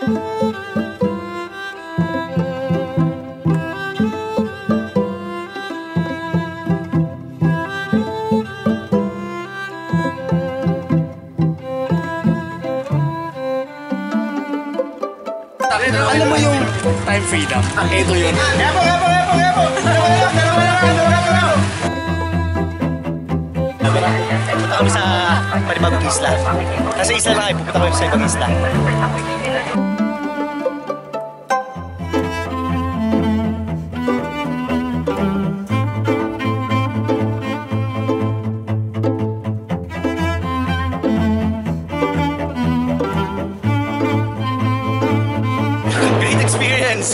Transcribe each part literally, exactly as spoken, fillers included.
Alam mo yung time freedom? Ito yun. Epo, epo, epo, epo! Dalawa lang, dalawa lang, dalawa lang! Punta kami sa panibagong isla. Nasa isla lang ay pupunta kami sa ibang isla. Great experience!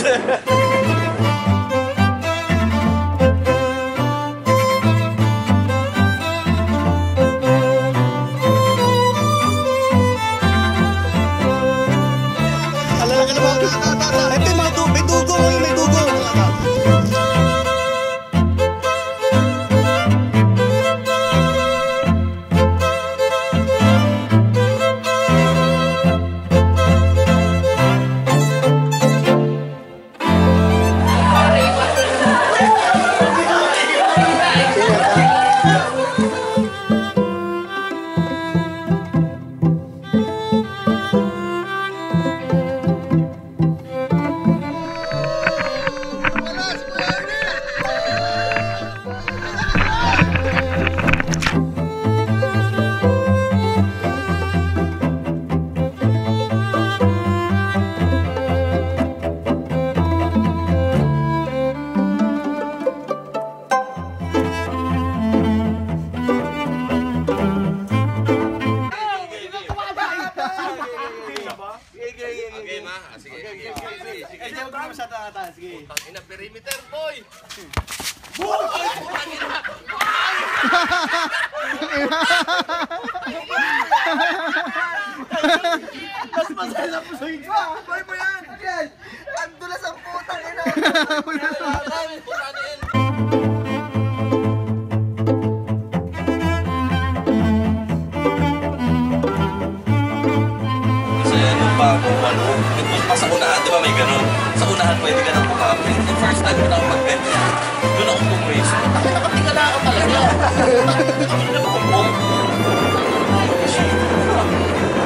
Ina perimeter, boy! Mas masaya na po sa inyo! Boy mo yan! Ang dulas ang putang ina! Kasi nung bago, ano, pa sa unahan, di ba may ganun? Sa unahan pwede ka nang pumapit. Yung first time ko na ako mag-bench, doon ako pumrace. Nakatingala ako talaga. Kami na makumpong.